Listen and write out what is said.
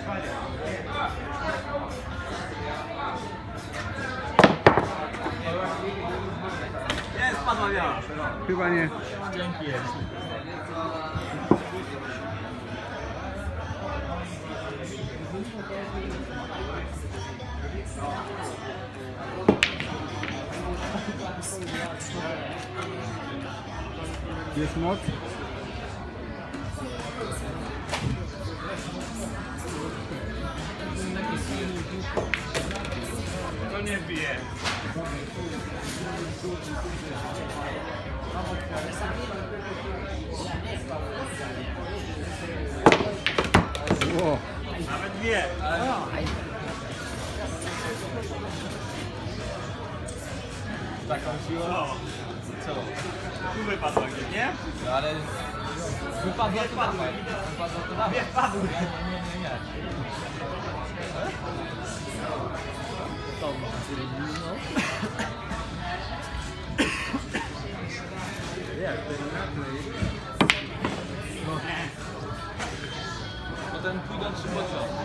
Nie, spadła miała. Chyba nie. Dzięki. Jest moc. To nie bije. Ło. Nawet nie. Taką siłą? Co? Tu wypadła gdzieś, nie? No ale wypadła to dawaj. Wypadła to dawaj. Nie wpadły. Nie. To no. Jak to inaczej? Potem pójdą 3 pociągi.